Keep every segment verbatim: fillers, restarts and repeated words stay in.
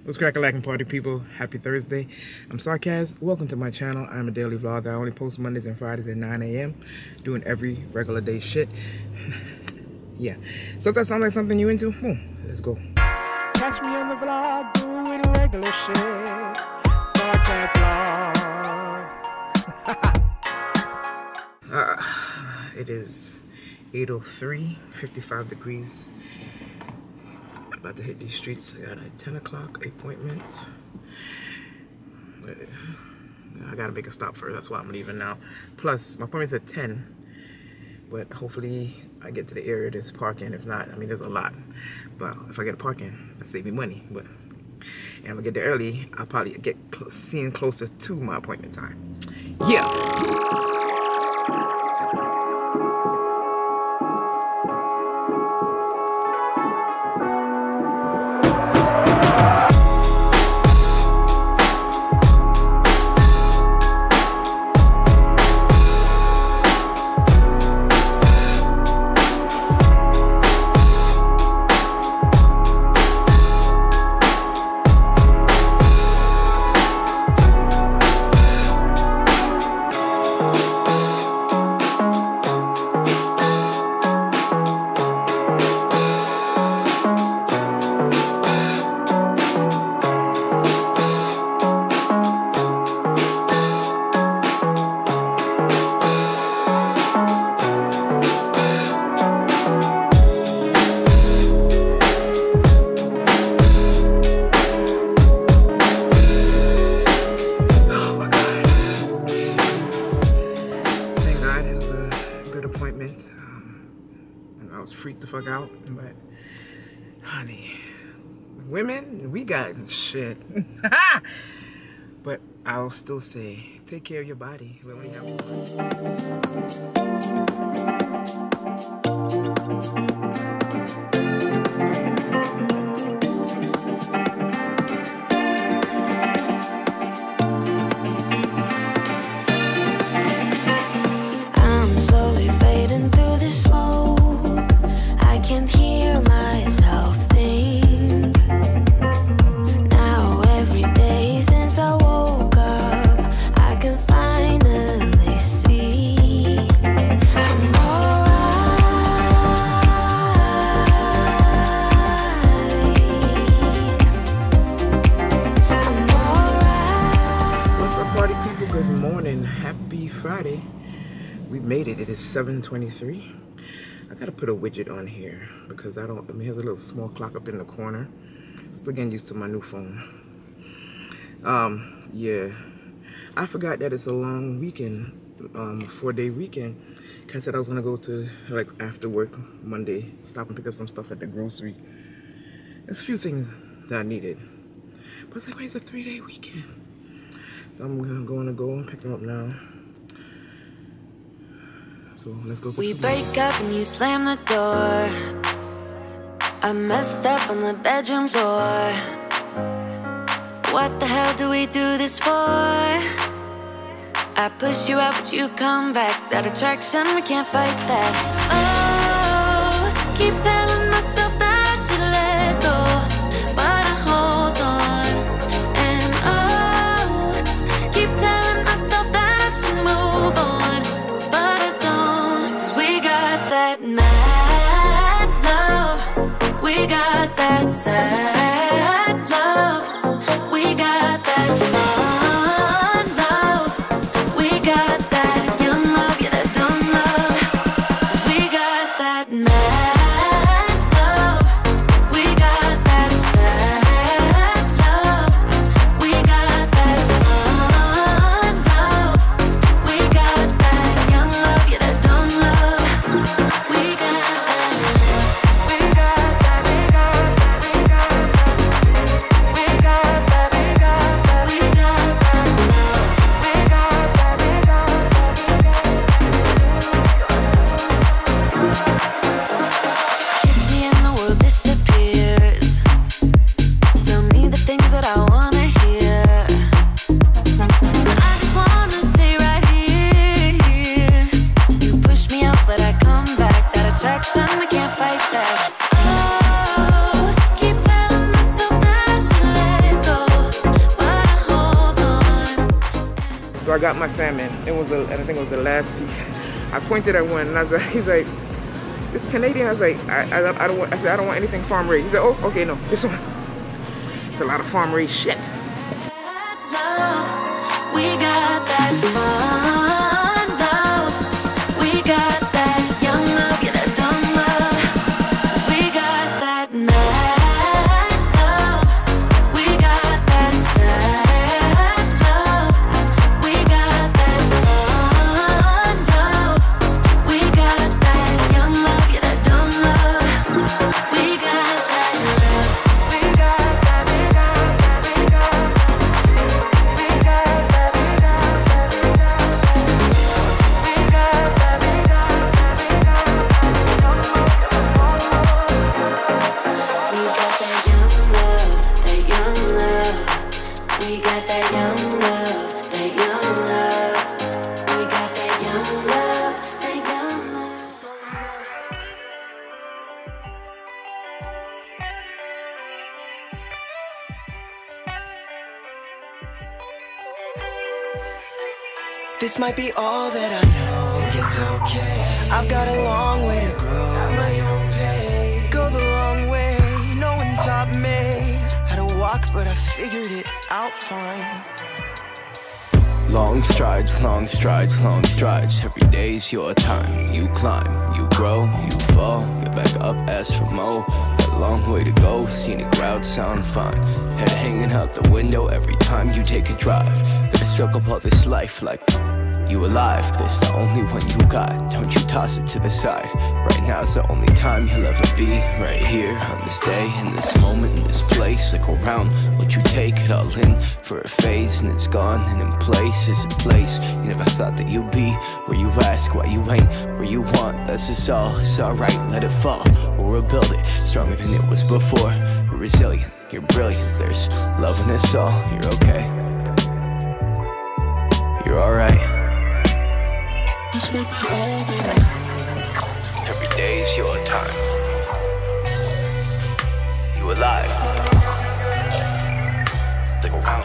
What's crack-a-lackin' party people? Happy Thursday. I'm SARKAZZ. Welcome to my channel. I'm a daily vlog. I only post Mondays and Fridays at nine A M doing every regular day shit. Yeah. So if that sounds like something you into, boom, let's go. Catch me on the vlog doing regular shit. SARKAZZ vlog. uh, it is eight oh three, fifty-five degrees. About to hit these streets. I got a ten o'clock appointment. I gotta make a stop first. That's why I'm leaving now. Plus, my appointment's at ten. But hopefully, I get to the area there's parking. If not, I mean, there's a lot. But if I get parking, that'll save me money. But and I'm gonna get there early. I'll probably get cl seen closer to my appointment time. Yeah. I was freaked the fuck out, but honey, women, we got shit. But I'll still say, take care of your body when we have Happy Friday. We made it. It is seven twenty-three. I gotta put a widget on here because I don't, I mean, there's a little small clock up in the corner. Still getting used to my new phone. Um, yeah. I forgot that it's a long weekend, um, four day weekend. I said I was gonna go to, like, after work Monday, stop and pick up some stuff at the grocery. There's a few things that I needed. But it's like, wait, it's a three day weekend. So I'm gonna go and go and pick them up now. So let's go. We break up and you slam the door. I messed up on the bedroom floor. What the hell do we do this for? I push you out but you come back. That attraction, we can't fight that. Oh, keep telling myself that I should let go, but I hold on. And oh, keep telling myself that I should move on, but I don't. 'Cause we got that mad love, we got that sad love, we got that fun love, we got that young love, yeah, that dumb love. 'Cause we got that mad So I got my salmon. It was, a, I think it was the last piece. I pointed at one, and I was like, he's like, this Canadian. I was like, I, I, I don't want, I said, I don't want anything farm raised. He said, oh, okay, no, this one. It's a lot of farm raised shit. Love, we got that fun love. We got that young love, yeah, that dumb love. We got that mad love. We got that sad love. We got that fun love. We got that young love, yeah, that dumb love. We got that love. We got that, we got that, we got that. We got that, we got that, we got that. We got that, we got that, we got that. We got that young love, that young love. We got that young love, that young love. We got that young love, that young love. This might be all that I know. Think it's okay. I've got a long way to grow. At my own pace. Go the long way. No one taught me how to walk, but I figured it out fine. Long strides, long strides, long strides. Every day's your time. You climb, you grow, you fall. Get back up, ask for more. Got a long way to go. Scenic route sound fine. Head hanging out the window every time you take a drive. Gotta soak up all this life like you alive. This the only one you got. Don't you toss it to the side. Right now's the only time you'll ever be. Right here on this day, in this moment, in this place. Look around, what you take it all in for a phase, and it's gone. And in place is a place you never thought that you'd be. Where you ask why you ain't where you want. That's just all. It's alright, let it fall. We'll rebuild it stronger than it was before. You're resilient, you're brilliant. There's love in us all. You're okay. You're alright. This might be all that I know. Every day's your time. You alive. Stick around.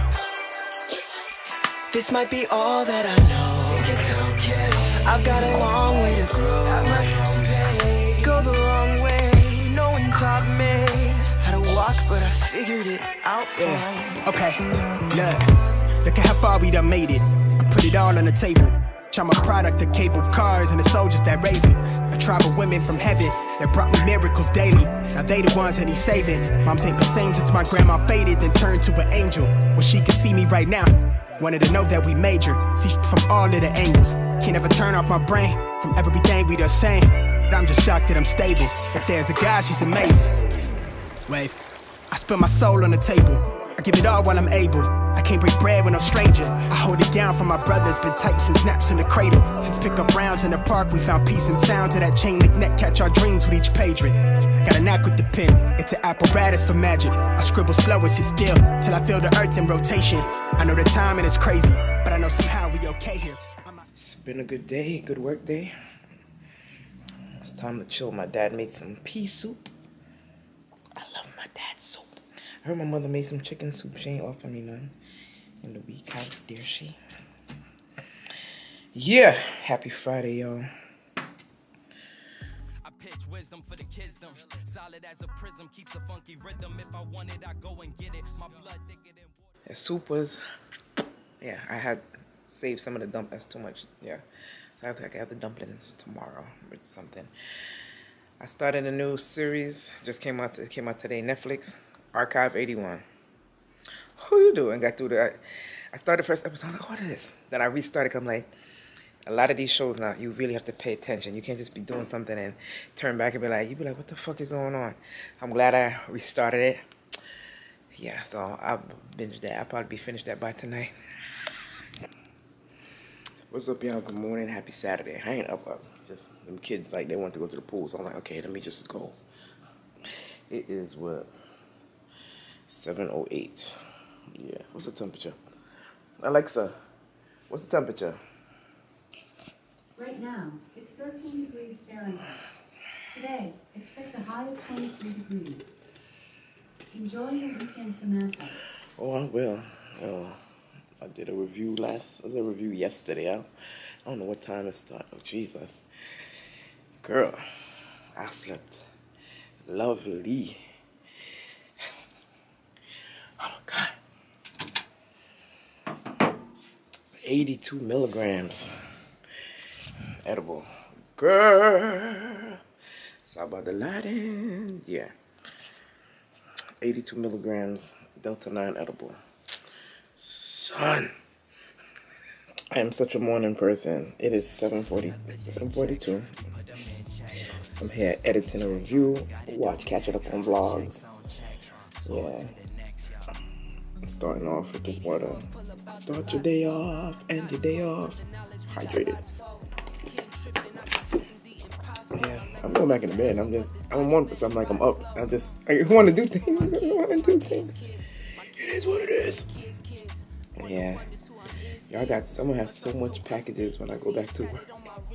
This might be all that I know. Think it's okay. I've got a long way to grow. At my own pace. Go the long way. No one taught me how to walk, but I figured it out fine. Yeah. Okay, look, look at how far we done made it. I put it all on the table. I'm a product of cable cars and the soldiers that raised me. A tribe of women from heaven that brought me miracles daily. Now they the ones that he's saving. Moms ain't the same since my grandma faded, then turned to an angel. When she could see me right now, wanted to know that we major. See from all of the angles. Can't ever turn off my brain from everything we done saying. But I'm just shocked that I'm stable. If there's a God, she's amazing. Wave, I spill my soul on the table. I give it all while I'm able. I can't break bread with no stranger. I hold it down for my brothers. Been tight since snaps in the cradle. Since pick up rounds in the park, we found peace and sound to that chain link net. Catch our dreams with each patriot. Got a knack with the pen. It's an apparatus for magic. I scribble slow and sit still till I feel the earth in rotation. I know the timing is crazy, but I know somehow we okay here. It's been a good day, good work day. It's time to chill. My dad made some pea soup. I love my dad's soup. I heard my mother made some chicken soup. She ain't offering me none in the week. How dare she? Yeah. Happy Friday, y'all. I pitch wisdom for the kids. Solid as a prism, keeps a funky rhythm. If I want it, I go and get it. My blood thicker than water. The soup was, yeah, I had saved some of the dump. That's too much. Yeah. So I have to, I can have the dumplings tomorrow with something. I started a new series. Just came out. It came out today. Netflix. Archive eighty-one. Who you doing? Got through the. I started the first episode. I was like, what is this? Then I restarted. I'm like, a lot of these shows now, you really have to pay attention. You can't just be doing something and turn back and be like, you be like, what the fuck is going on? I'm glad I restarted it. Yeah, so I'll binge that. I'll probably be finished that by tonight. What's up, y'all? Good morning. Happy Saturday. I ain't up up. Just them kids, like, they want to go to the pool. So I'm like, okay, let me just go. It is what? seven oh eight. Yeah. What's the temperature? Alexa, what's the temperature? Right now, it's thirteen degrees Fahrenheit. Today, expect a high of twenty-three degrees. Enjoy your weekend, Samantha. Oh, I will. Oh, I did a review last, I did a review yesterday. I, I don't know what time it started. Oh, Jesus. Girl, I slept lovely. Oh, God. eighty-two milligrams. Edible. Girl. Saw about the lighting. Yeah. eighty-two milligrams. Delta nine edible. Son. I am such a morning person. It is seven forty, seven forty-two. I'm here editing a review. Watch, catching up on vlogs. Yeah. I'm starting off with the water. Start your day off, end your day off. Hydrated. Yeah, I'm going back in the bed. I'm just, I'm one percent. I'm like, I'm up. I just, I want to do things. I want to do things. It is what it is. Yeah. Y'all got, someone has so much packages when I go back to work.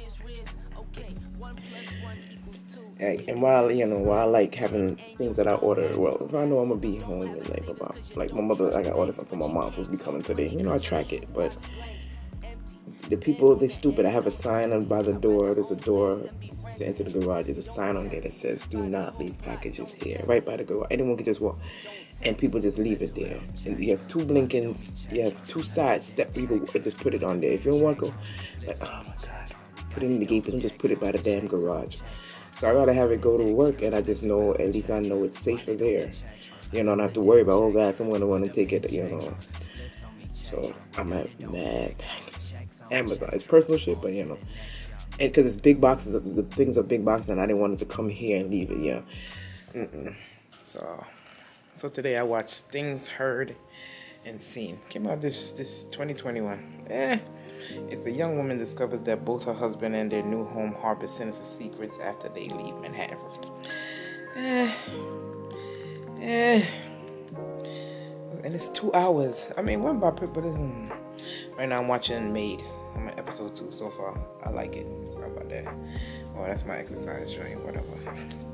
Hey, and while, you know, while I like having things that I order, well, if I know I'm going to be home in like about, like my mother, I got to order something for my mom, supposed to be coming today. You know, I track it, but the people, they're stupid. I have a sign on by the door. There's a door to enter the garage. There's a sign on there that says, do not leave packages here, right by the garage. Anyone can just walk, and people just leave it there. And you have two blinkings, you have two sides, step, you can just put it on there. If you don't want to go, like, oh my God, put it in the gate, but don't just put it by the damn garage. So I gotta have it go to work, and I just know, at least I know it's safer there. You know, I don't have to worry about, oh God, someone will want to take it, you know. So I'm at mad Amazon. It's personal shit, but you know. And because it's big boxes, the things are big boxes, and I didn't want it to come here and leave it, yeah. Mm-mm. So, so today I watched Things Heard and Seen. Came out this, this twenty twenty-one. Eh. It's a young woman discovers that both her husband and their new home harbor sinister secrets after they leave Manhattan. Eh, eh. And it's two hours. I mean, one by but it's, mm. Right now I'm watching Maid. I'm on episode two so far. I like it. How about that? Oh, that's my exercise joint, whatever.